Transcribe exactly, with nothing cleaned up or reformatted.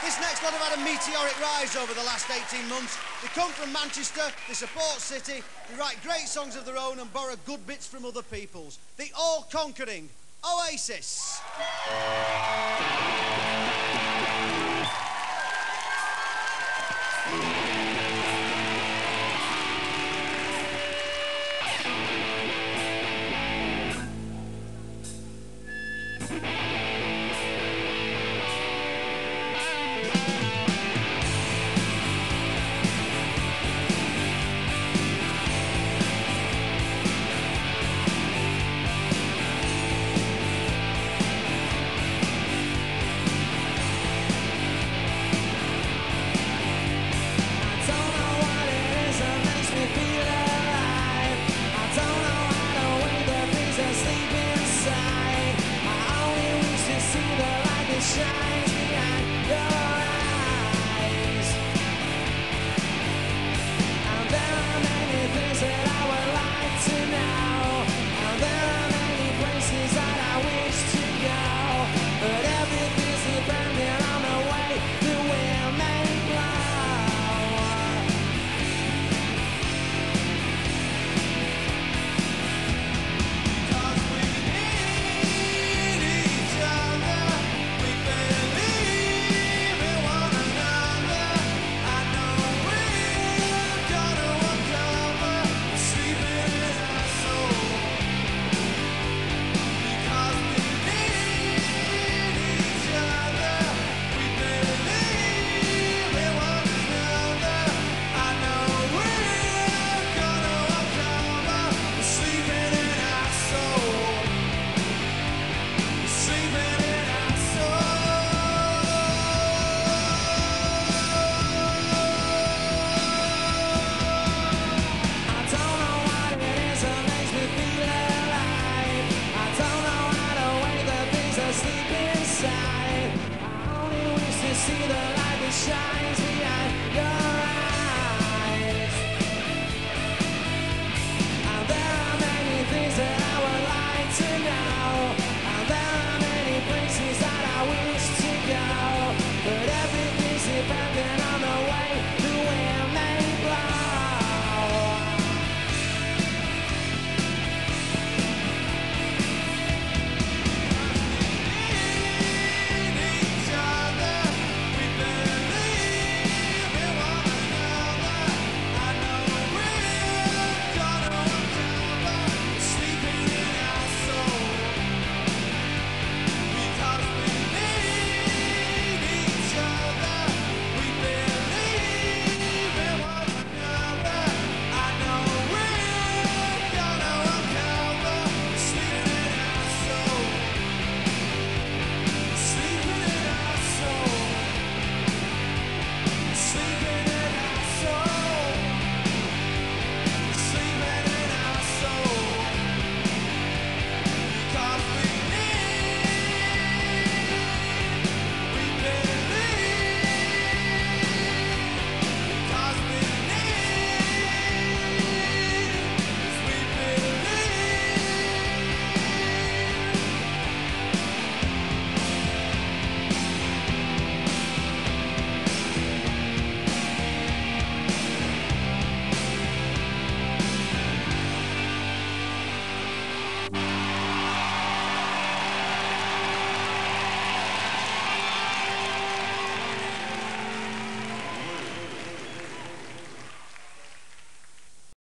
This next lot have had a meteoric rise over the last eighteen months. They come from Manchester, they support City, they write great songs of their own and borrow good bits from other people's. The all-conquering Oasis. See the light that shines.